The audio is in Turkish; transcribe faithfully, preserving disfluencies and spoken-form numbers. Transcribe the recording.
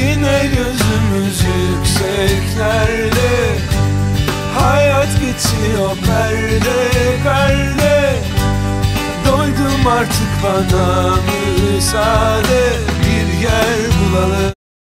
Yine gözümüz yükseklerde, hayat geçiyor perde perde. Doydum artık, bana müsaade, bir yer bulalım.